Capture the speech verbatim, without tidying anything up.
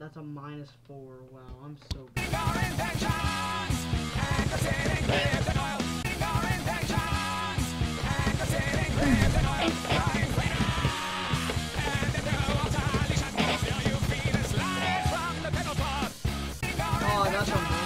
that's a minus four. Wow, I'm so good. Oh, that's a